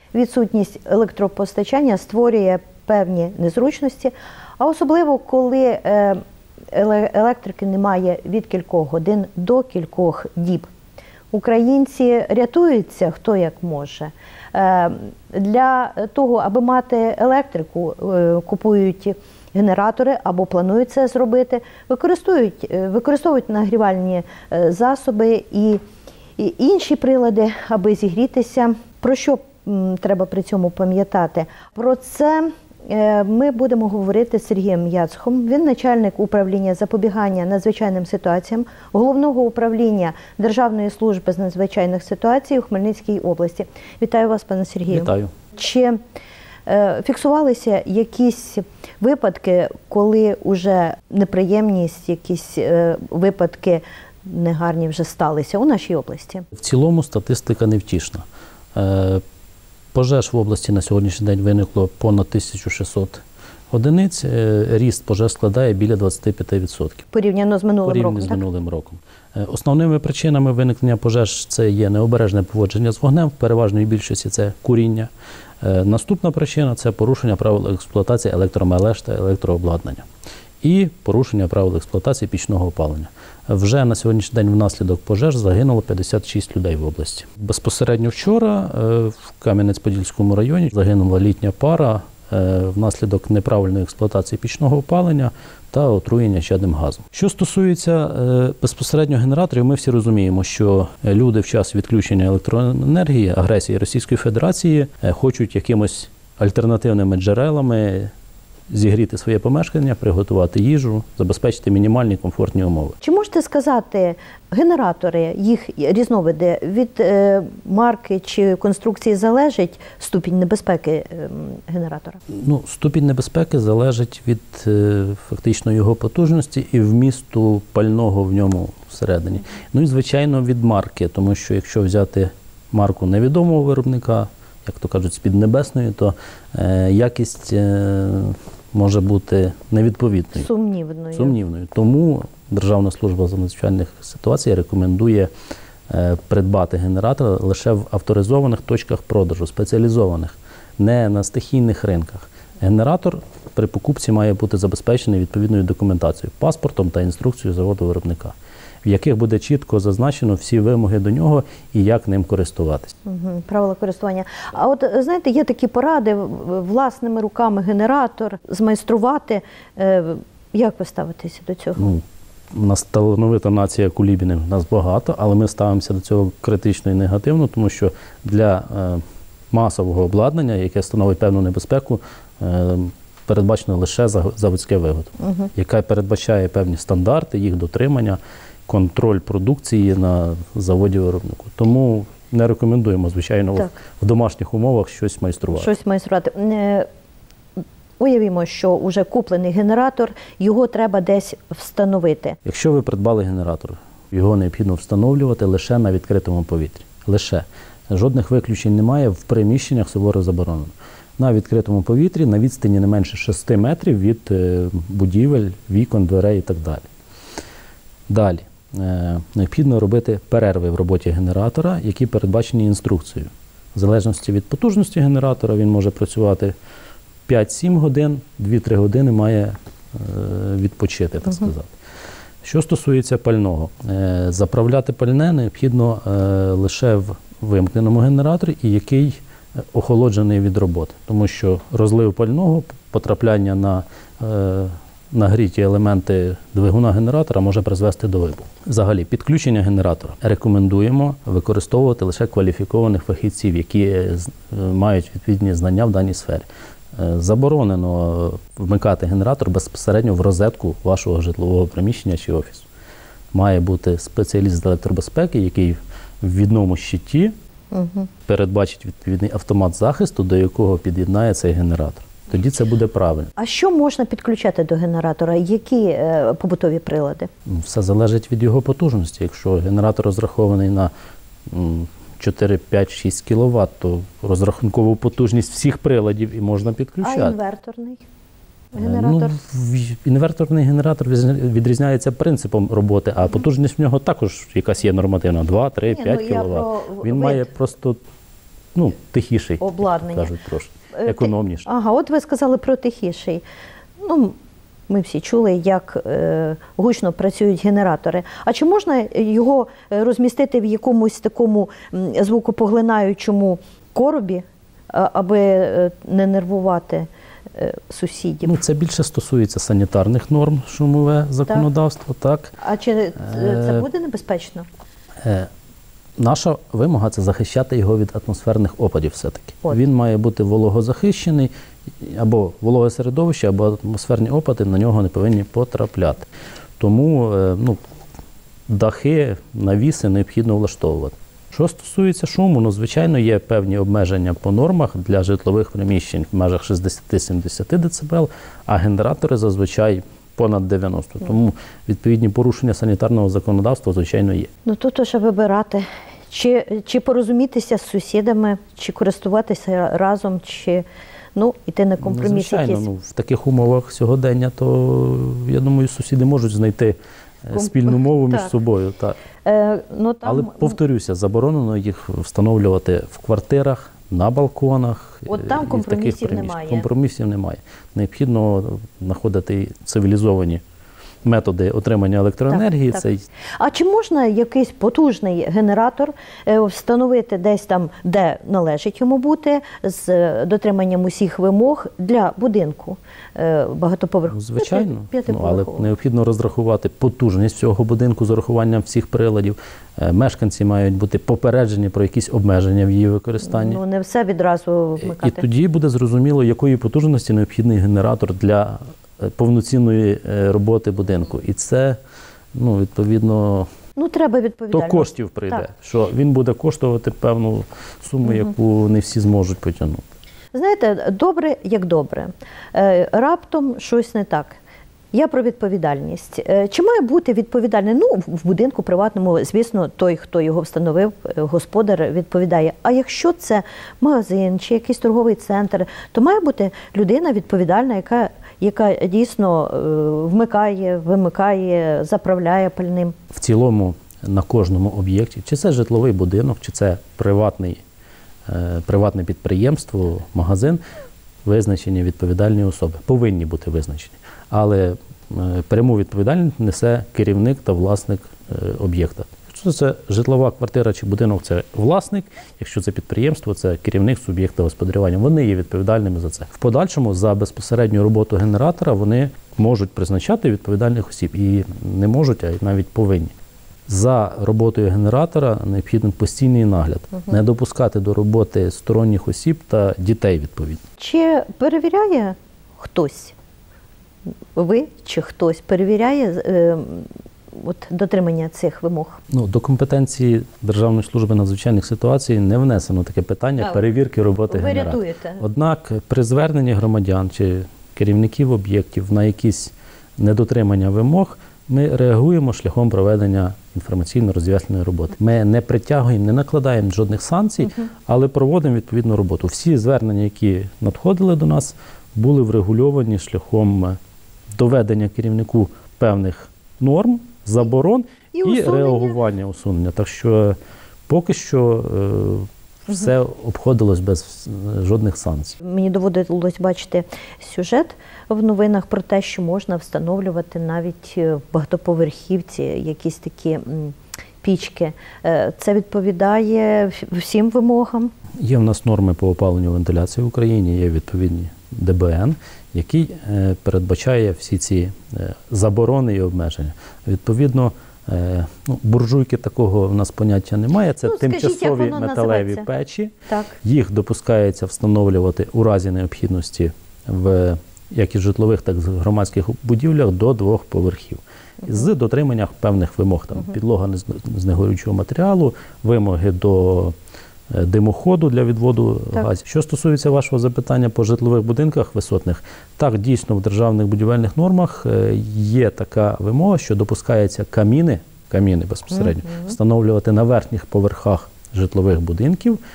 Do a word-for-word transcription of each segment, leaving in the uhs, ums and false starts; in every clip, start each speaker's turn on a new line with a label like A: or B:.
A: відсутність електропостачання створює певні незручності, а особливо коли електрики немає від кількох годин до кількох діб. Українці рятуються хто як може. Для того, аби мати електрику, купують генератори або планують це зробити, використовують, використовують нагрівальні засоби і, і інші прилади, аби зігрітися. Про що треба при цьому пам'ятати? Про це ми будемо говорити з Сергієм Яцхом. Він начальник управління запобігання надзвичайним ситуаціям Головного управління Державної служби з надзвичайних ситуацій у Хмельницькій області. Вітаю вас, пане Сергію.
B: Вітаю.
A: Чи е, фіксувалися якісь випадки, коли вже неприємність, якісь е, випадки негарні вже сталися у нашій області?
B: В цілому статистика невтішна. Е, Пожеж в області на сьогоднішній день виникло понад тисячу шістсот одиниць. Ріст пожеж складає біля двадцять п'ять відсотків.
A: Порівняно з минулим
B: Порівняно
A: роком,
B: з
A: так?
B: минулим роком. Основними причинами виникнення пожеж це є необережне поводження з вогнем, в переважній більшості це куріння. Наступна причина – це порушення правил експлуатації електромереж та електрообладнання. І порушення правил експлуатації пічного опалення. Вже на сьогоднішній день внаслідок пожеж загинуло п'ятдесят шість людей в області. Безпосередньо вчора в Кам'янець-Подільському районі загинула літня пара внаслідок неправильної експлуатації пічного опалення та отруєння чадним газом. Що стосується безпосередньо генераторів, ми всі розуміємо, що люди в час відключення електроенергії, агресії Російської Федерації хочуть якимось альтернативними джерелами зігріти своє помешкання, приготувати їжу, забезпечити мінімальні комфортні умови.
A: Чи можете сказати, генератори, їх різновиди, від е, марки чи конструкції залежить ступінь небезпеки е, генератора?
B: Ну, ступінь небезпеки залежить від е, фактично його потужності і вмісту пального в ньому всередині. Ну і, звичайно, від марки, тому що якщо взяти марку невідомого виробника, як то кажуть, з-під небесної, то е, якість е, може бути невідповідною.
A: Сумнівною.
B: Сумнівною. Тому Державна служба з надзвичайних ситуацій рекомендує е, придбати генератор лише в авторизованих точках продажу, спеціалізованих, не на стихійних ринках. Генератор при покупці має бути забезпечений відповідною документацією, паспортом та інструкцією заводу-виробника, в яких буде чітко зазначено всі вимоги до нього і як ним користуватись.
A: Угу, правила користування. А от, знаєте, є такі поради, власними руками генератор змайструвати. Як ви ставитеся до цього?
B: Ну, у нас талановита нація кулібінів, нас багато, але ми ставимося до цього критично і негативно, тому що для е, масового обладнання, яке становить певну небезпеку, е, передбачено лише заводське виготовлення, угу. яке передбачає певні стандарти, їх дотримання, контроль продукції на заводі-виробнику. Тому не рекомендуємо, звичайно, так. в домашніх умовах щось майструвати.
A: Щось майструвати. Уявімо, що вже куплений генератор, його треба десь встановити.
B: Якщо ви придбали генератор, його необхідно встановлювати лише на відкритому повітрі. Лише. Жодних виключень немає, в приміщеннях суворо заборонено. На відкритому повітрі, на відстані не менше шести метрів від будівель, вікон, дверей і так далі. Далі. Необхідно робити перерви в роботі генератора, які передбачені інструкцією. В залежності від потужності генератора він може працювати п'ять-сім годин, дві-три години має відпочити, так сказати. Що стосується пального, заправляти пальне необхідно лише в вимкненому генераторі, і який охолоджений від роботи. Тому що розлив пального, потрапляння на нагріті елементи двигуна генератора може призвести до вибуху. Взагалі, підключення генератора рекомендуємо використовувати лише кваліфікованих фахівців, які мають відповідні знання в даній сфері. Заборонено вмикати генератор безпосередньо в розетку вашого житлового приміщення чи офісу. Має бути спеціаліст з електробезпеки, який в відному щиті угу. передбачить відповідний автомат захисту, до якого під'єднає цей генератор. Тоді це буде правильно.
A: А що можна підключати до генератора? Які е, побутові прилади?
B: Все залежить від його потужності. Якщо генератор розрахований на чотири, п'ять, шість кіловат, то розрахункову потужність всіх приладів і можна підключати.
A: А інверторний генератор?
B: Ну, інверторний генератор відрізняється принципом роботи, а потужність в нього також якась є нормативна – два, три, п'ять кіловат. Він вид. має просто ну, тихіший,
A: обладнання.
B: як кажуть, трошки,
A: Е, ти-
B: економніше.
A: Ага, от ви сказали про тихіший. Ну, ми всі чули, як е, гучно працюють генератори. А чи можна його е, розмістити в якомусь такому м, звукопоглинаючому коробі, а- аби е, не нервувати е, сусідів?
B: Ну, це більше стосується санітарних норм, шумове законодавство, так.
A: А чи це- це
B: Е,
A: буде небезпечно?
B: Е, Наша вимога – це захищати його від атмосферних опадів все-таки.
A: От.
B: Він має бути вологозахищений, або вологе середовище, або атмосферні опади на нього не повинні потрапляти. Тому е, ну, дахи, навіси необхідно влаштовувати. Що стосується шуму, ну, звичайно, є певні обмеження по нормах для житлових приміщень в межах шістдесят-сімдесят дБ, а генератори зазвичай понад дев'яносто. Тому відповідні порушення санітарного законодавства, звичайно, є.
A: Ну тут вже вибирати, чи, чи порозумітися з сусідами, чи користуватися разом, чи ну, йти на компроміс
B: Звичайно,
A: якийсь.
B: ну, в таких умовах сьогодення, то, я думаю, сусіди можуть знайти е,
A: Комп-
B: спільну мову між
A: так.
B: собою. Так.
A: Е, ну, там,
B: Але, повторюся, заборонено їх встановлювати в квартирах, на балконах.
A: От
B: е,
A: там
B: і в
A: компромісів
B: таких приміщеннях.
A: немає.
B: Компромісів немає. Необхідно знаходити цивілізовані методи отримання електроенергії.
A: Так,
B: Це
A: так. А чи можна якийсь потужний генератор е, встановити десь там, де належить йому бути, з е, дотриманням усіх вимог для будинку е, багатоповерхового?
B: Ну, звичайно, ну, але
A: п'ятиповерхового.
B: необхідно розрахувати потужність цього будинку з урахуванням всіх приладів. Е, Мешканці мають бути попереджені про якісь обмеження в її використанні.
A: Ну, не все відразу
B: І
A: вмикати.
B: тоді буде зрозуміло, якої потужності необхідний генератор для е, повноцінної е, роботи будинку. І це, ну, відповідно,
A: Ну, треба
B: до
A: відповідально.
B: коштів прийде,
A: Так.
B: що він буде коштувати певну суму, яку не всі зможуть потягнути.
A: Знаєте, добре, як добре. Е, раптом щось не так. Я про відповідальність. Е, Чи має бути відповідальний? Ну, в будинку приватному, звісно, той, хто його встановив, е, господар, відповідає. А якщо це магазин чи якийсь торговий центр, то має бути людина відповідальна, яка, яка дійсно е, вмикає, вимикає, заправляє пальним.
B: В цілому на кожному об'єкті, чи це житловий будинок, чи це приватний, е, приватне підприємство, магазин, визначені відповідальні особи. Повинні бути визначені. Але е, пряму відповідальність несе керівник та власник е, об'єкта. Якщо це житлова квартира чи будинок, це власник. Якщо це підприємство, це керівник суб'єкта господарювання. Вони є відповідальними за це. В подальшому за безпосередню роботу генератора вони можуть призначати відповідальних осіб. І не можуть, а й навіть повинні. За роботою генератора необхідний постійний нагляд. Не допускати до роботи сторонніх осіб та дітей, відповідно.
A: Чи перевіряє хтось? Ви чи хтось перевіряє е, от, дотримання цих вимог?
B: Ну, до компетенції Державної служби надзвичайних ситуацій не внесено таке питання
A: Так.
B: перевірки роботи
A: Ви
B: генератора.
A: рятуєте.
B: Однак при зверненні громадян чи керівників об'єктів на якісь недотримання вимог ми реагуємо шляхом проведення інформаційно-роз'ясненої роботи. Ми не притягуємо, не накладаємо жодних санкцій, але проводимо відповідну роботу. Всі звернення, які надходили до нас, були врегульовані шляхом доведення керівнику певних норм, заборон
A: І
B: і,
A: усунення.
B: реагування, усунення. Так що поки що е, все обходилось без е, жодних санкцій.
A: Мені доводилось бачити сюжет в новинах про те, що можна встановлювати навіть в багатоповерхівці якісь такі м, пічки. Е, Це відповідає вс- всім вимогам?
B: Є в нас норми по опаленню вентиляції в Україні, є відповідні Д Б Н, який е, передбачає всі ці е, заборони і обмеження. Відповідно, е, ну, буржуйки такого в нас поняття немає. Це
A: Ну, скажіть, як
B: тимчасові
A: воно
B: металеві
A: називається?
B: печі.
A: Так.
B: Їх допускається встановлювати у разі необхідності в як і в житлових, так і в громадських будівлях до двох поверхів. З дотриманням певних вимог. Там, підлога не з- з негорючого матеріалу, вимоги до е, димоходу для відводу
A: Так.
B: газів. Що стосується вашого запитання по житлових будинках висотних, так, дійсно, в державних будівельних нормах е, є така вимога, що допускається каміни, каміни безпосередньо, встановлювати на верхніх поверхах житлових будинків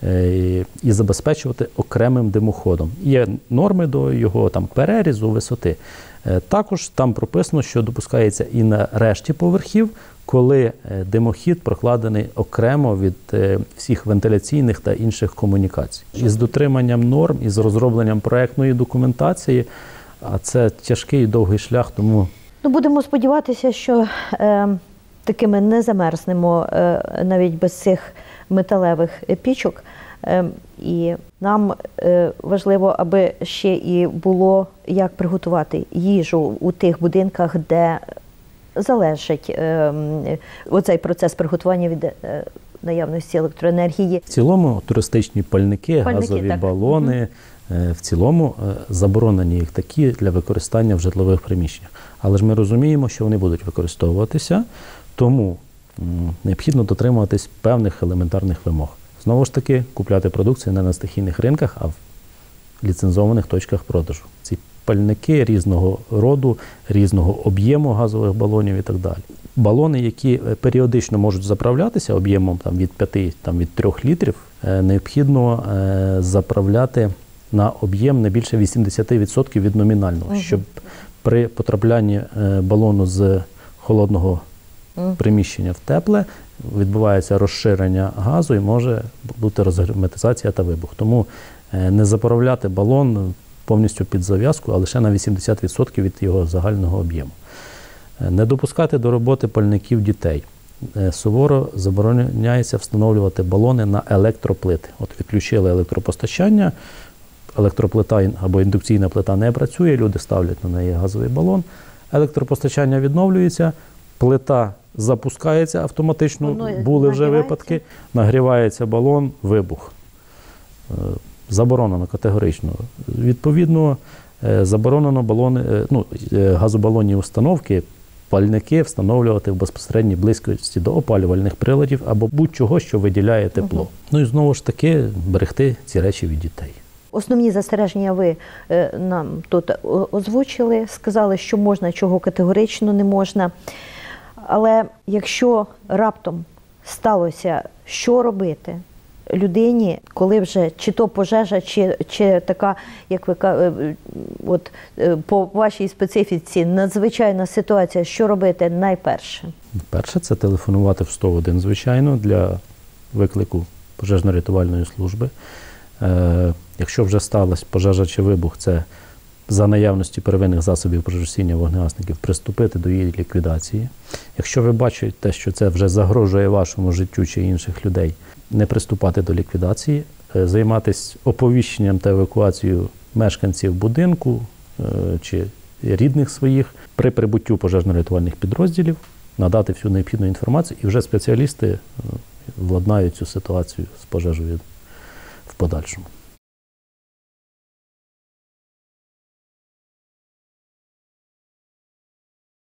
B: і забезпечувати окремим димоходом. Є норми до його там перерізу, висоти. Також там прописано, що допускається і на решті поверхів, коли димохід прокладений окремо від всіх вентиляційних та інших комунікацій. Із дотриманням норм, із розробленням проектної документації, а це тяжкий і довгий шлях, тому...
A: Ну, будемо сподіватися, що е, такими не замерзнемо е, навіть без цих металевих пічок. Е, і нам е, важливо, аби ще і було, як приготувати їжу у тих будинках, де залежить е, оцей процес приготування від е, наявності електроенергії.
B: В цілому туристичні пальники,
A: Пальники,
B: газові
A: так.
B: балони, е, в цілому е, заборонені їх такі для використання в житлових приміщеннях. Але ж ми розуміємо, що вони будуть використовуватися, тому м, необхідно дотримуватись певних елементарних вимог. Знову ж таки, купляти продукцію не на стихійних ринках, а в ліцензованих точках продажу. Ці пальники різного роду, різного об'єму газових балонів і так далі. Балони, які періодично можуть заправлятися об'ємом там, від п'яти, там, від трьох літрів, е, необхідно е, заправляти на об'єм не більше вісімдесят відсотків від номінального, угу. щоб при потраплянні е, балону з холодного угу. приміщення в тепле відбувається розширення газу і може бути розгерметизація та вибух. Тому е, не заправляти балон повністю під зав'язку, а лише на вісімдесят відсотків від його загального об'єму. Не допускати до роботи пальників дітей. Суворо забороняється встановлювати балони на електроплити. От відключили електропостачання, електроплита або індукційна плита не працює, люди ставлять на неї газовий балон, електропостачання відновлюється, плита запускається автоматично,
A: Воно
B: були вже
A: нагрівається.
B: випадки, нагрівається балон, вибух. Заборонено категорично. Відповідно, заборонено балони, ну, газобалонні установки, пальники встановлювати в безпосередній близькості до опалювальних приладів або будь-чого, що виділяє тепло. Угу. Ну і знову ж таки берегти ці речі від дітей.
A: Основні застереження ви е, нам тут озвучили, сказали, що можна, чого категорично не можна. Але якщо раптом сталося, що робити людині, коли вже чи то пожежа, чи, чи така, як ви кажете, от по вашій специфіці, надзвичайна ситуація, що робити найперше?
B: Перше, це телефонувати в сто один, звичайно, для виклику пожежно-рятувальної служби. Е, якщо вже сталася пожежа чи вибух, це за наявності первинних засобів пожежогасіння вогнегасників приступити до її ліквідації. Якщо ви бачите, що це вже загрожує вашому життю чи інших людей, не приступати до ліквідації, займатися оповіщенням та евакуацією мешканців будинку е, чи рідних своїх при прибуттю пожежно-рятувальних підрозділів, надати всю необхідну інформацію, і вже спеціалісти владнають цю ситуацію з пожежею в подальшому.